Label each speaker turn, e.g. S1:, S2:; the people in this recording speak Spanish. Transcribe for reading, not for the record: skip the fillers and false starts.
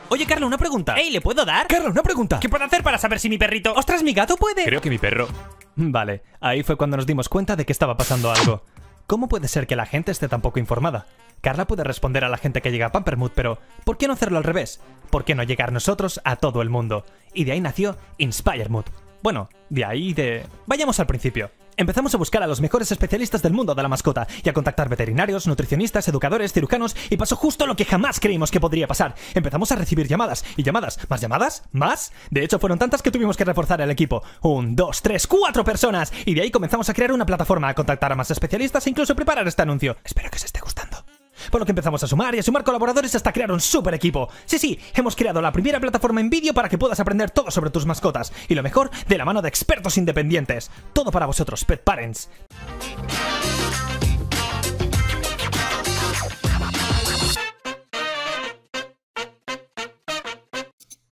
S1: Oye, Carla, una pregunta.
S2: ¡Ey, ¿le puedo dar?
S1: Carla, una pregunta.
S2: ¿Qué puedo hacer para saber si mi perrito...
S1: ¡Ostras, mi gato puede!
S3: Creo que mi perro...
S1: Vale, ahí fue cuando nos dimos cuenta de que estaba pasando algo. ¿Cómo puede ser que la gente esté tan poco informada? Carla puede responder a la gente que llega a Pampermood, pero ¿por qué no hacerlo al revés? ¿Por qué no llegar nosotros a todo el mundo? Y de ahí nació Inspiremood. Bueno, de ahí Vayamos al principio. Empezamos a buscar a los mejores especialistas del mundo de la mascota y a contactar veterinarios, nutricionistas, educadores, cirujanos, y pasó justo lo que jamás creímos que podría pasar. Empezamos a recibir llamadas y llamadas. ¿Más llamadas? ¿Más? De hecho, fueron tantas que tuvimos que reforzar el equipo. 1, 2, 3, 4 personas. Y de ahí comenzamos a crear una plataforma, a contactar a más especialistas e incluso preparar este anuncio. Espero que os esté gustando. Por lo que empezamos a sumar y a sumar colaboradores hasta crear un super equipo. Sí, hemos creado la primera plataforma en vídeo para que puedas aprender todo sobre tus mascotas. Y lo mejor, de la mano de expertos independientes. Todo para vosotros, Pet Parents.